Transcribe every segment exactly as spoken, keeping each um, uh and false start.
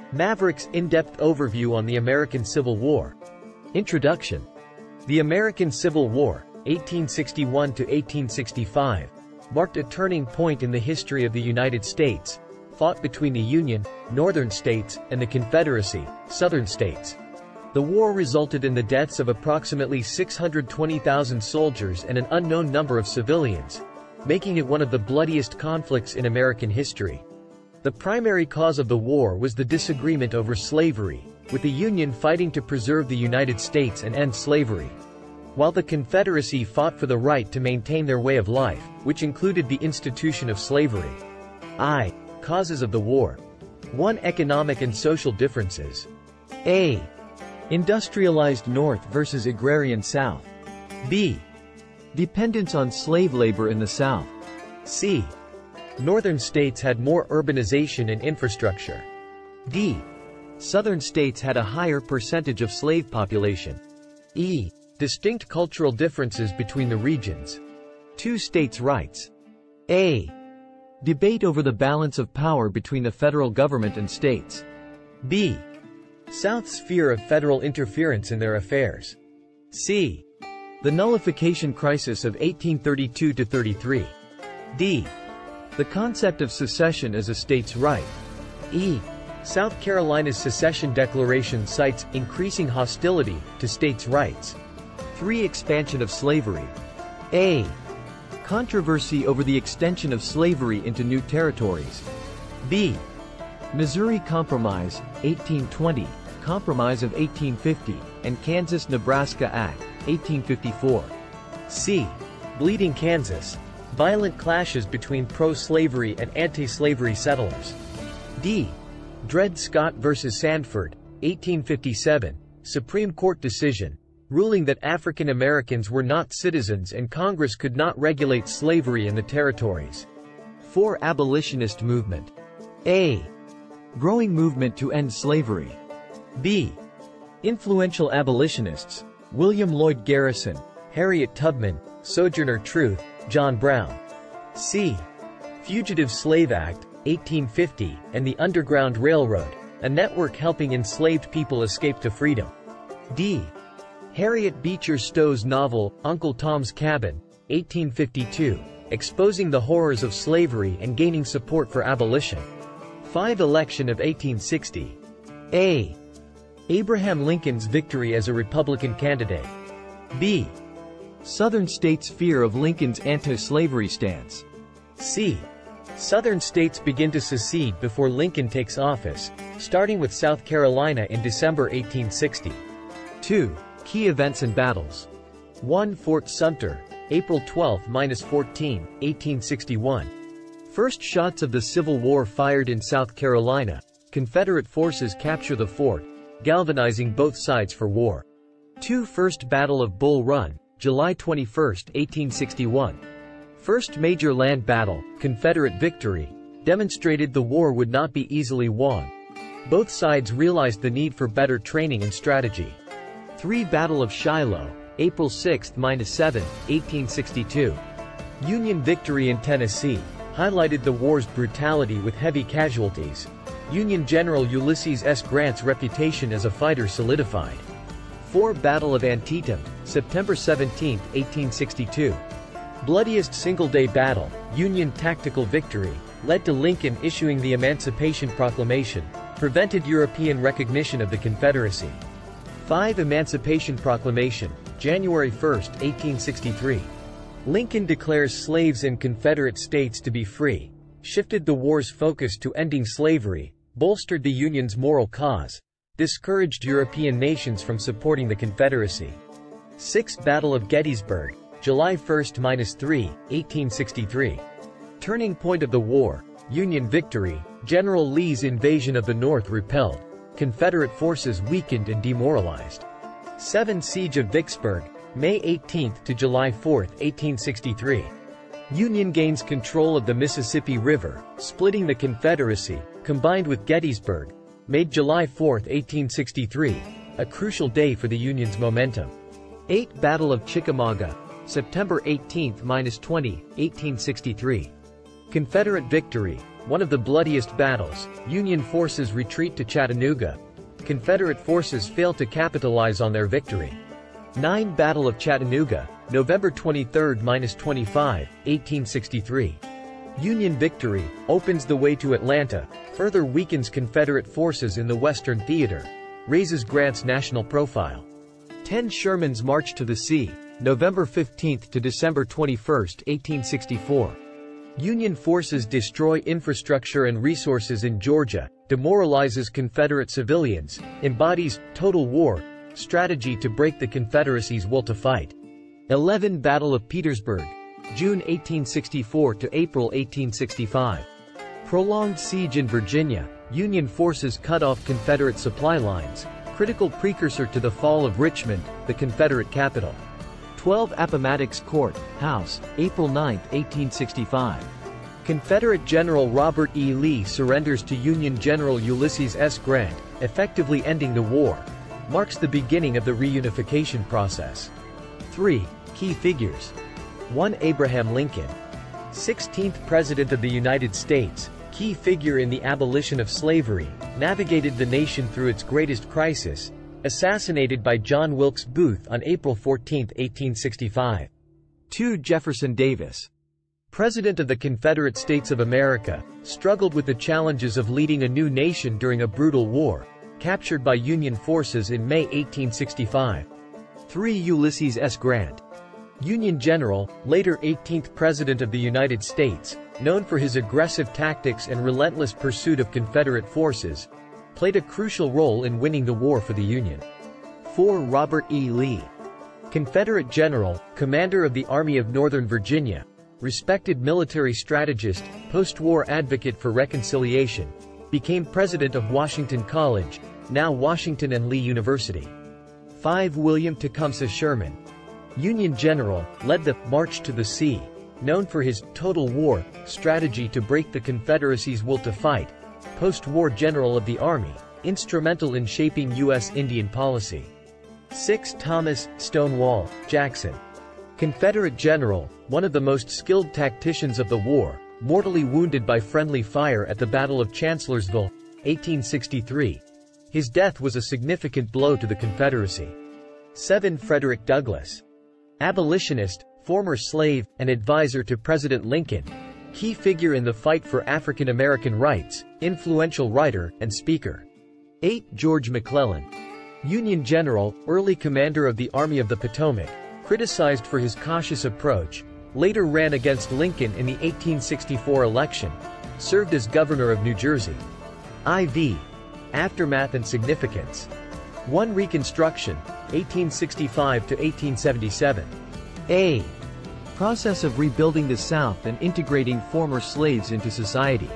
Maverick's in-depth overview on the American Civil War. Introduction. The American Civil War, eighteen sixty-one to eighteen sixty-five, marked a turning point in the history of the United States, fought between the Union, Northern states, and the Confederacy, Southern states. The war resulted in the deaths of approximately six hundred twenty thousand soldiers and an unknown number of civilians, making it one of the bloodiest conflicts in American history. The primary cause of the war was the disagreement over slavery, with the Union fighting to preserve the United States and end slavery, while the Confederacy fought for the right to maintain their way of life, which included the institution of slavery. I. Causes of the war. one. Economic and social differences. A. Industrialized North versus agrarian South. B. Dependence on slave labor in the South. C. Northern states had more urbanization and infrastructure. D. Southern states had a higher percentage of slave population. E. Distinct cultural differences between the regions. two. States' rights. A. Debate over the balance of power between the federal government and states. B. South's fear of federal interference in their affairs. C. The nullification crisis of eighteen thirty-two to thirty-three. D. The concept of secession as a state's right. E. South Carolina's secession declaration cites increasing hostility to states' rights. three. Expansion of slavery. A. Controversy over the extension of slavery into new territories. B. Missouri Compromise, eighteen twenty, Compromise of eighteen fifty, and Kansas-Nebraska Act, eighteen fifty-four. C. Bleeding Kansas. Violent clashes between pro-slavery and anti-slavery settlers. D. Dred Scott versus Sandford, eighteen fifty-seven, Supreme Court decision, ruling that African Americans were not citizens and Congress could not regulate slavery in the territories. four. Abolitionist movement. A. Growing movement to end slavery. B. Influential abolitionists, William Lloyd Garrison, Harriet Tubman, Sojourner Truth, John Brown. C. Fugitive Slave Act, eighteen fifty, and the Underground Railroad, a network helping enslaved people escape to freedom. D. Harriet Beecher Stowe's novel, Uncle Tom's Cabin, eighteen fifty-two, exposing the horrors of slavery and gaining support for abolition. five. Election of eighteen sixty. A. Abraham Lincoln's victory as a Republican candidate. B. Southern states' fear of Lincoln's anti-slavery stance. C. Southern states begin to secede before Lincoln takes office, starting with South Carolina in December eighteen sixty. two. Key events and battles. one. Fort Sumter, April twelfth to fourteenth, eighteen sixty-one. First shots of the Civil War fired in South Carolina. Confederate forces capture the fort, galvanizing both sides for war. two. First Battle of Bull Run, July twenty-first, eighteen sixty-one. First major land battle, Confederate victory, demonstrated the war would not be easily won. Both sides realized the need for better training and strategy. three. Battle of Shiloh, April sixth to seventh, eighteen sixty-two. Union victory in Tennessee highlighted the war's brutality with heavy casualties. Union General Ulysses S. Grant's reputation as a fighter solidified. four. Battle of Antietam, September seventeenth, eighteen sixty-two. Bloodiest single-day battle, Union tactical victory, led to Lincoln issuing the Emancipation Proclamation, prevented European recognition of the Confederacy. five. Emancipation Proclamation, January first, eighteen sixty-three. Lincoln declares slaves in Confederate states to be free, shifted the war's focus to ending slavery, bolstered the Union's moral cause, discouraged European nations from supporting the Confederacy. six. Battle of Gettysburg, July first to third, eighteen sixty-three. Turning point of the war, Union victory, General Lee's invasion of the North repelled, Confederate forces weakened and demoralized. seven. Siege of Vicksburg, May eighteenth to July fourth, eighteen sixty-three. Union gains control of the Mississippi River, splitting the Confederacy, combined with Gettysburg, made July fourth, eighteen sixty-three, a crucial day for the Union's momentum. eight. Battle of Chickamauga, September eighteenth to twentieth, eighteen sixty-three. Confederate victory, one of the bloodiest battles, Union forces retreat to Chattanooga. Confederate forces fail to capitalize on their victory. nine Battle of Chattanooga, November twenty-third to twenty-fifth, eighteen sixty-three. Union victory opens the way to Atlanta, further weakens Confederate forces in the Western Theater, raises Grant's national profile. ten Sherman's March to the Sea, November fifteenth to December twenty-first, eighteen sixty-four. Union forces destroy infrastructure and resources in Georgia, demoralizes Confederate civilians, embodies total war strategy to break the Confederacy's will to fight. eleven Battle of Petersburg, June eighteen sixty-four to April eighteen sixty-five. Prolonged siege in Virginia, Union forces cut off Confederate supply lines, critical precursor to the fall of Richmond, the Confederate capital. twelve Appomattox Court, House, April ninth, eighteen sixty-five. Confederate General Robert E. Lee surrenders to Union General Ulysses S. Grant, effectively ending the war. Marks the beginning of the reunification process. three Key figures. one Abraham Lincoln. sixteenth President of the United States, key figure in the abolition of slavery, navigated the nation through its greatest crisis. Assassinated by John Wilkes Booth on April fourteenth, eighteen sixty-five. two Jefferson Davis. President of the Confederate States of America, struggled with the challenges of leading a new nation during a brutal war, captured by Union forces in May eighteen sixty-five. three Ulysses S. Grant. Union general, later eighteenth President of the United States, known for his aggressive tactics and relentless pursuit of Confederate forces, played a crucial role in winning the war for the Union. four Robert E. Lee. Confederate general, commander of the Army of Northern Virginia, respected military strategist, post-war advocate for reconciliation, became president of Washington College, now Washington and Lee University. five William Tecumseh Sherman. Union general, led the March to the Sea, known for his total war strategy to break the Confederacy's will to fight, post-war general of the Army, instrumental in shaping U S Indian policy. six Thomas Stonewall Jackson. Confederate general, one of the most skilled tacticians of the war, mortally wounded by friendly fire at the Battle of Chancellorsville, eighteen sixty-three. His death was a significant blow to the Confederacy. seven Frederick Douglass. Abolitionist, former slave, and advisor to President Lincoln. Key figure in the fight for African American rights, influential writer and speaker. eight George McClellan. Union general, early commander of the Army of the Potomac, criticized for his cautious approach, later ran against Lincoln in the eighteen sixty-four election, served as governor of New Jersey. four Aftermath and significance. one Reconstruction, eighteen sixty-five to eighteen seventy-seven. A. Process of rebuilding the South and integrating former slaves into society.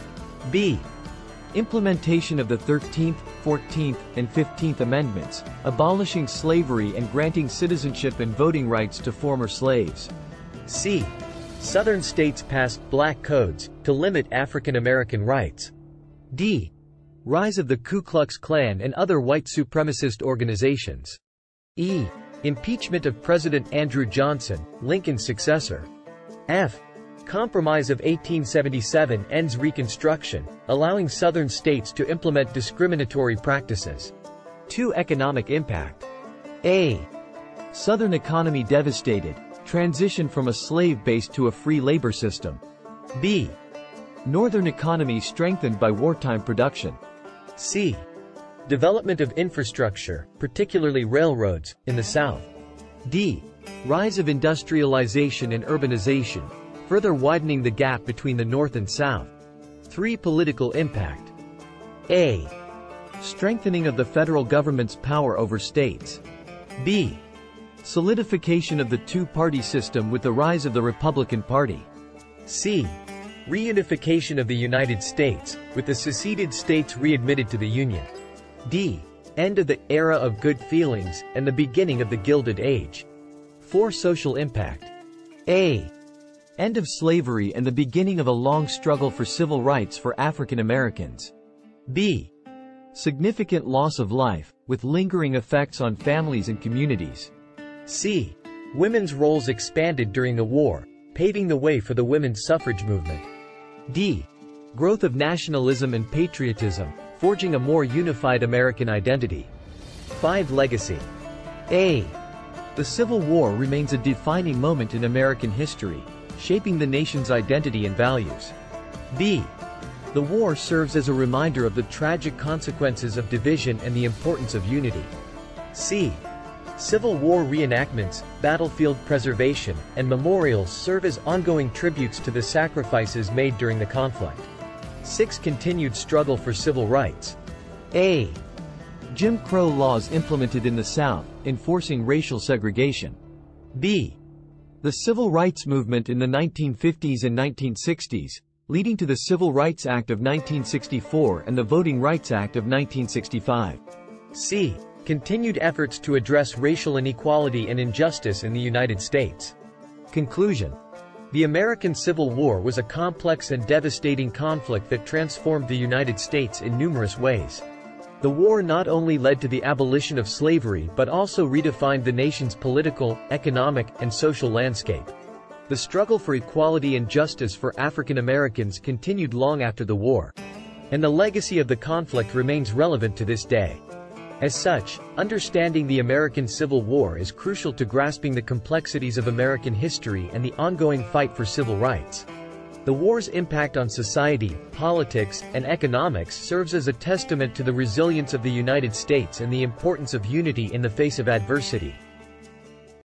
B. Implementation of the thirteenth, fourteenth, and fifteenth Amendments, abolishing slavery and granting citizenship and voting rights to former slaves. C. Southern states passed black codes to limit African American rights. D. Rise of the Ku Klux Klan and other white supremacist organizations. E. Impeachment of President Andrew Johnson, Lincoln's successor. F. Compromise of eighteen seventy-seven ends Reconstruction, allowing Southern states to implement discriminatory practices. two Economic impact. A. Southern economy devastated, transition from a slave base to a free labor system. B. Northern economy strengthened by wartime production. C. Development of infrastructure, particularly railroads, in the South. D. Rise of industrialization and urbanization, further widening the gap between the North and South. three Political impact. A. Strengthening of the federal government's power over states. B. Solidification of the two-party system with the rise of the Republican Party. C. Reunification of the United States, with the seceded states readmitted to the Union. D. End of the era of good feelings and the beginning of the Gilded Age. four Social impact. A. End of slavery and the beginning of a long struggle for civil rights for African Americans. B. Significant loss of life, with lingering effects on families and communities. C. Women's roles expanded during the war, paving the way for the women's suffrage movement. D. Growth of nationalism and patriotism, forging a more unified American identity. five. Legacy. A. The Civil War remains a defining moment in American history, shaping the nation's identity and values. B. The war serves as a reminder of the tragic consequences of division and the importance of unity. C. Civil War reenactments, battlefield preservation, and memorials serve as ongoing tributes to the sacrifices made during the conflict. six. Continued struggle for civil rights. A. Jim Crow laws implemented in the South, enforcing racial segregation. B. The Civil Rights Movement in the nineteen fifties and nineteen sixties, leading to the Civil Rights Act of nineteen sixty-four and the Voting Rights Act of nineteen sixty-five. C. Continued efforts to address racial inequality and injustice in the United States. Conclusion. The American Civil War was a complex and devastating conflict that transformed the United States in numerous ways. The war not only led to the abolition of slavery but also redefined the nation's political, economic, and social landscape. The struggle for equality and justice for African Americans continued long after the war, and the legacy of the conflict remains relevant to this day. As such, understanding the American Civil War is crucial to grasping the complexities of American history and the ongoing fight for civil rights. The war's impact on society, politics, and economics serves as a testament to the resilience of the United States and the importance of unity in the face of adversity.